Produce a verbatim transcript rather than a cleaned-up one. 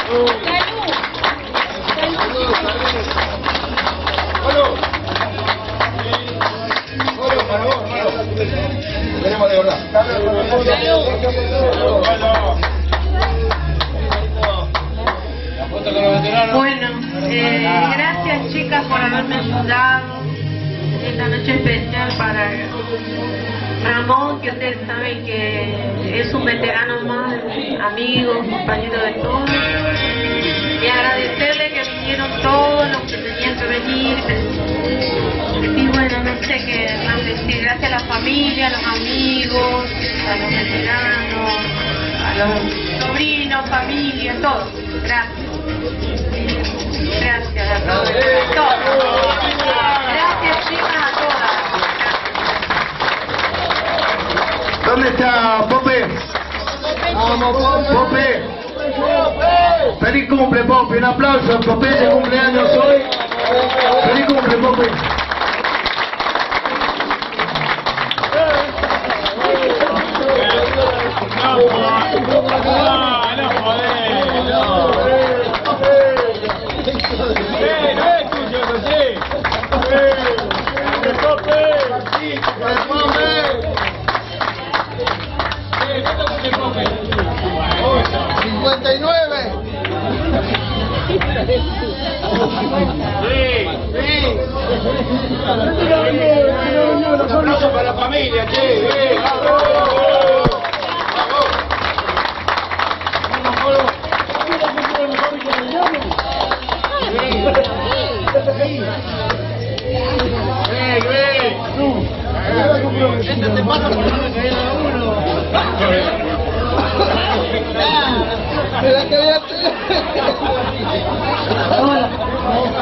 Tenemos de verdad. Bueno, eh, gracias chicas por haberme ayudado esta noche especial para Ramón, que ustedes saben que es un veterano más, amigo, compañero de todos. Y agradecerle que vinieron todos los que tenían que venir. Y bueno, no sé qué más decir. Gracias a la familia, a los amigos, a los veteranos, a los sobrinos, familia, todos. Gracias. Gracias a todos. A todos. Gracias chicas a todas. ¿Dónde está Pope? Vamos, Pope. Feliz cumple, Pope. Un aplauso. Pope de cumpleaños hoy. Feliz cumple, Pope. cincuenta y nueve. Sí, sí. Un aplauso para la familia, che. Sí, bravo. Este te pasa por no caer a uno. ¡Me la callaste!